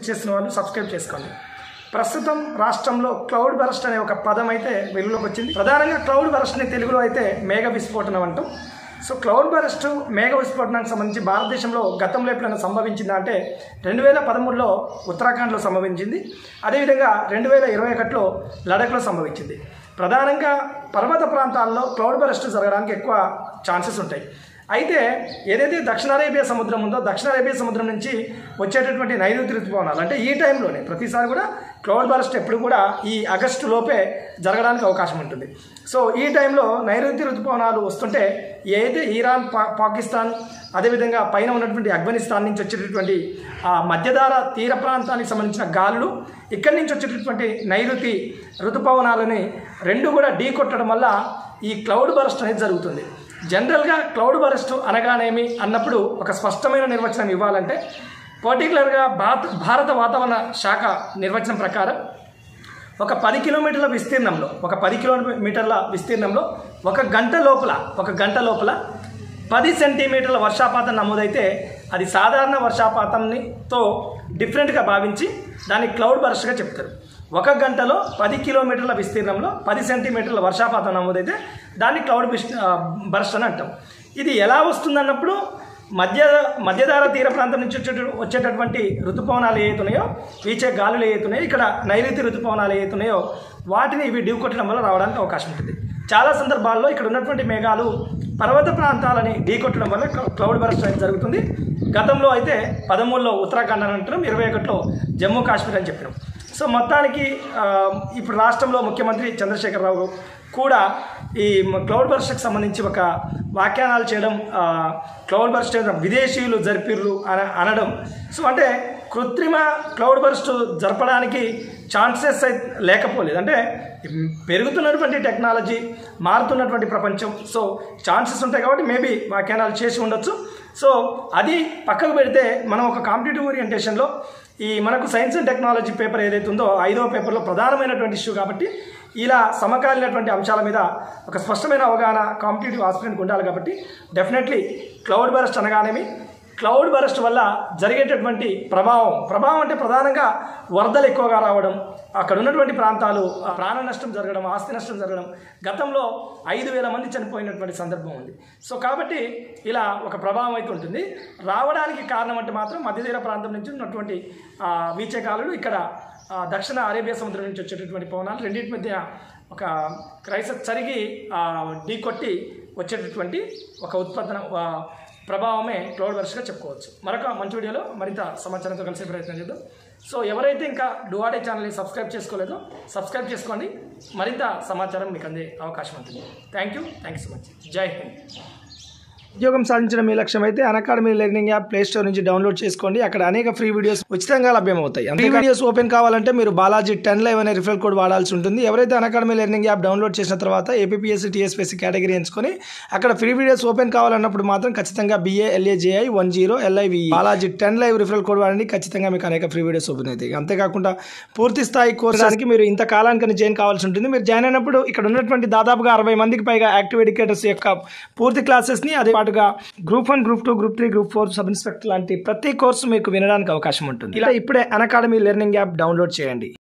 చేస్తున్న వాళ్ళు సబ్స్క్రైబ్ చేసుకోండి. ప్రస్తుతం రాష్ట్రంలో క్లౌడ్ బరస్ట్ అనే ఒక పదం అయితే వెలుగులోకి వచ్చింది. ప్రధానంగా క్లౌడ్ బరస్ట్ని తెలుగులో అయితే మేఘ విస్ఫోటనం అంటాం. సో క్లౌడ్ బరస్ట్ మేఘ విస్ఫోటనానికి సంబంధించి భారతదేశంలో గతంలో ఎప్పుడైనా సంభవించిందా అంటే 2013లో ఉత్తరాఖండ్లో సంభవించింది. అదేవిధంగా 2021లో లడఖ్లో సంభవించింది. ప్రధానంగా పర్వత ప్రాంతాల్లో క్లౌడ్ బరస్ట్ జరగడానికి ఎక్కువ ఛాన్సెస్ ఉంటాయి. అయితే ఏదైతే దక్షిణ అరేబియా సముద్రం ఉందో దక్షిణ అరేబియా సముద్రం నుంచి వచ్చేటటువంటి నైరుతి ఋతుపవనాలు అంటే ఈ టైంలోనే ప్రతిసారి కూడా క్లౌడ్ బరస్ట్ ఎప్పుడు కూడా ఈ ఆగస్టు లోపే జరగడానికి అవకాశం ఉంటుంది. సో ఈ టైంలో నైరుతి ఋతుపవనాలు వస్తుంటే ఏదైతే ఇరాన్ పాకిస్తాన్ అదేవిధంగా పైన ఉన్నటువంటి ఆఫ్ఘనిస్తాన్ నుంచి వచ్చేటటువంటి ఆ మధ్యధార తీర ప్రాంతానికి సంబంధించిన గాలులు ఇక్కడి నుంచి వచ్చేటటువంటి నైరుతి ఋతుపవనాలని రెండు కూడా ఢీ కొట్టడం వల్ల ఈ క్లౌడ్ బరస్ట్ అనేది జరుగుతుంది. జనరల్గా క్లౌడ్ బరస్ట్ అనగానేమి అన్నప్పుడు ఒక స్పష్టమైన నిర్వచనం ఇవ్వాలంటే పర్టికులర్గా భారత వాతావరణ శాఖ నిర్వచనం ప్రకారం ఒక 10 కిలోమీటర్ల విస్తీర్ణంలో ఒక గంట లోపల 10 సెంటీమీటర్ల వర్షపాతం నమోదైతే అది సాధారణ వర్షపాతంతో డిఫరెంట్గా భావించి దాన్ని క్లౌడ్ బరస్ట్గా చెప్తారు. ఒక గంటలో 10 కిలోమీటర్ల విస్తీర్ణంలో 10 సెంటీమీటర్ల వర్షపాతం నమోదైతే దాన్ని క్లౌడ్ బరస్ట్ అని అంటాం. ఇది ఎలా వస్తుందన్నప్పుడు మధ్యధార తీర ప్రాంతం నుంచి వచ్చేటటువంటి ఋతుపవనాలు ఏవైతున్నాయో వీచే గాలులు ఏవైతున్నాయో ఇక్కడ నైరుతి ఋతుపవనాలు ఏవైతున్నాయో వాటిని ఇవి ఢీకొట్టడం వల్ల రావడానికి అవకాశం ఉంటుంది. చాలా సందర్భాల్లో ఇక్కడ ఉన్నటువంటి మేఘాలు పర్వత ప్రాంతాలని ఢీకొట్టడం వల్ల క్లౌడ్ బరస్ట్ అనేది జరుగుతుంది. గతంలో అయితే 13లో ఉత్తరాఖండ్ అని అంటున్నాం, 21లో జమ్మూ కాశ్మీర్ అని చెప్పినాం. సో మొత్తానికి ఇప్పుడు రాష్ట్రంలో ముఖ్యమంత్రి చంద్రశేఖరరావు కూడా ఈ క్లౌడ్ బరస్ట్కి సంబంధించి ఒక వ్యాఖ్యానాలు చేయడం, క్లౌడ్ బరస్ట్ విదేశీయులు జరిపిర్రు అనడం. సో అంటే కృత్రిమ క్లౌడ్ బరస్ట్ జరపడానికి ఛాన్సెస్ అయితే లేకపోలేదు. అంటే పెరుగుతున్నటువంటి టెక్నాలజీ, మారుతున్నటువంటి ప్రపంచం, సో ఛాన్సెస్ ఉంటాయి కాబట్టి మేబీ వ్యాఖ్యానాలు చేసి ఉండొచ్చు. సో అది పక్కకు పెడితే మనం ఒక కాంపిటేటివ్ ఓరియంటేషన్లో ఈ మనకు సైన్స్ అండ్ టెక్నాలజీ పేపర్ ఏదైతే ఉందో 5వ పేపర్లో ప్రధానమైనటువంటి ఇష్యూ కాబట్టి ఇలా సమకాలీనటువంటి అంశాల మీద ఒక స్పష్టమైన అవగాహన కాంపిటేటివ్ ఆస్పిరెంట్కి ఉండాలి. కాబట్టి డెఫినెట్లీ క్లౌడ్ బరస్ట్ అనగానేమి క్లౌడ్ బరస్ట్ వల్ల జరిగేటటువంటి ప్రభావం అంటే ప్రధానంగా వరదలు ఎక్కువగా రావడం, అక్కడ ఉన్నటువంటి ప్రాంతాలు ప్రాణ నష్టం జరగడం, ఆస్తి నష్టం జరగడం, గతంలో 5,000 మంది చనిపోయినటువంటి సందర్భం ఉంది. సో కాబట్టి ఇలా ఒక ప్రభావం అయితే ఉంటుంది. రావడానికి కారణం అంటే మాత్రం మధ్యతీర ప్రాంతం నుంచి ఉన్నటువంటి వీచే గాలులు, ఇక్కడ దక్షిణ అరేబియా సముద్రం నుంచి వచ్చేటటువంటి పవనాలు రెండింటి మధ్య ఒక క్రైసిస్ జరిగి ఢీకొట్టి వచ్చేటటువంటి ఒక ఉత్పత్తి ప్రభావమే క్లౌడ్ బరస్ట్గా చెప్పుకోవచ్చు. మరొక మంచి వీడియోలో మరింత సమాచారంతో కలిసే ప్రయత్నం చేద్దాం. సో ఎవరైతే ఇంకా డువాడే ఛానల్ని సబ్స్క్రైబ్ చేసుకోలేదో సబ్స్క్రైబ్ చేసుకోండి. మరింత సమాచారం మీకు అందే అవకాశం ఉంటుంది. Thank you so much. Jai Hind. ఉద్యోగం సాధించడం మీ లక్ష్యం అయితే Unacademy learning app play store నుంచి డౌన్లోడ్ చేసుకోండి. అక్కడ అనేక ఫ్రీ వీడియోస్ ఉచితంగా లభ్యమవుతాయి. ఫ్రీ వీడియోస్ ఓపెన్ కావాలంటే మీరు బాలాజీ 10 Live అనే రిఫరల్ కోడ్ వాడాల్సి ఉంటుంది. ఎవరైతే అన్అకాడమీ లెర్నింగ్ యాప్ డౌన్లోడ్ చేసిన తర్వాత ఏపీఎస్సీ టీఎస్పీఎస్సీ కేటగిరీ ఎంచుకొని అక్కడ ఫ్రీ వీడియోస్ ఓపెన్ కావాలన్నప్పుడు మాత్రం ఖచ్చితంగా BALAJI 10 LIVE Balaji 10 Live referral code వాడండి. ఖచ్చితంగా మీకు అనేక ఫ్రీ వీడియోస్ ఓపెన్ అవుతాయి. అంతేకాకుండా పూర్తి స్థాయి కోర్సానికి మీరు ఇంత కాలానికి జాయిన్ కావాల్సి ఉంటుంది. మీరు జాయిన్ అయినప్పుడు ఇక్కడ ఉన్నటువంటి దాదాపుగా 60 మందికి పైగా యాక్టివ్ ఎడ్యుకేటర్స్ యొక్క పూర్తి క్లాసెస్ని అదే పాటుగా group 1, group 2, group 3, group 4 sub inspector లాంటి ప్రతి కోర్సు మీకు వినడానికి అవకాశం ఉంటుంది. ఇలా ఇప్పుడే అన్అకాడమీ లెర్నింగ్ యాప్ డౌన్లోడ్ చేయండి.